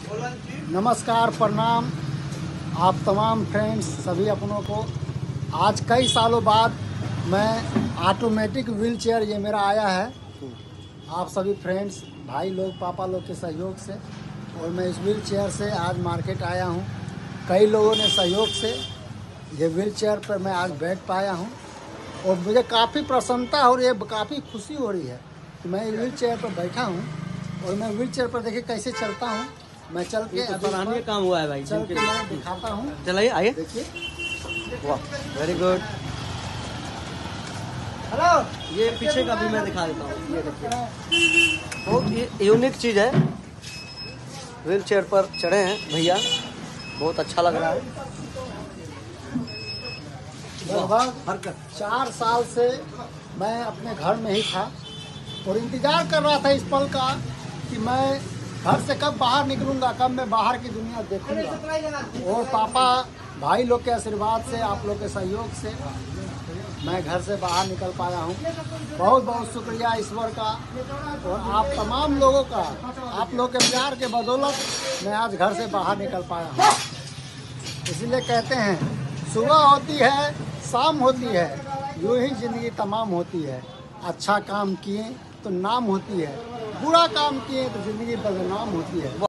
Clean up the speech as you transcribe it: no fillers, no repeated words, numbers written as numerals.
नमस्कार, प्रणाम आप तमाम फ्रेंड्स सभी अपनों को। आज कई सालों बाद मैं ऑटोमेटिक व्हील चेयर ये मेरा आया है आप सभी फ्रेंड्स भाई लोग पापा लोग के सहयोग से, और मैं इस व्हील चेयर से आज मार्केट आया हूँ। कई लोगों ने सहयोग से ये व्हील चेयर पर मैं आज बैठ पाया हूँ और मुझे काफ़ी प्रसन्नता और ये काफ़ी खुशी हो रही है कि मैं व्हील चेयर पर बैठा हूँ। और मैं व्हील चेयर पर देखिए कैसे चलता हूँ। मैं चल के सराहनीय काम हुआ है भाई, चल के मैं दिखाता हूँ। चलाइए, आइए। देखिए, वाह, वेरी गुड। हेलो, ये पीछे का भी मैं दिखा देता हूँ। ये देखिए, बहुत यूनिक चीज़ है। व्हील चेयर पर चढ़े हैं भैया, बहुत अच्छा लग रहा है। लगभग 4 साल से मैं अपने घर में ही था और इंतज़ार कर रहा था इस पल का कि मैं घर से कब बाहर निकलूंगा, कब मैं बाहर की दुनिया देखूंगा। और पापा भाई लोग के आशीर्वाद से, आप लोग के सहयोग से मैं घर से बाहर निकल पाया हूँ। बहुत बहुत शुक्रिया ईश्वर का और आप तमाम लोगों का। आप लोग के प्यार के बदौलत मैं आज घर से बाहर निकल पाया हूँ। इसीलिए कहते हैं सुबह होती है, शाम होती है, यूँ ही ज़िंदगी तमाम होती है। अच्छा काम किए तो नाम होती है, बुरा काम किए तो ज़िंदगी बदनाम होती है।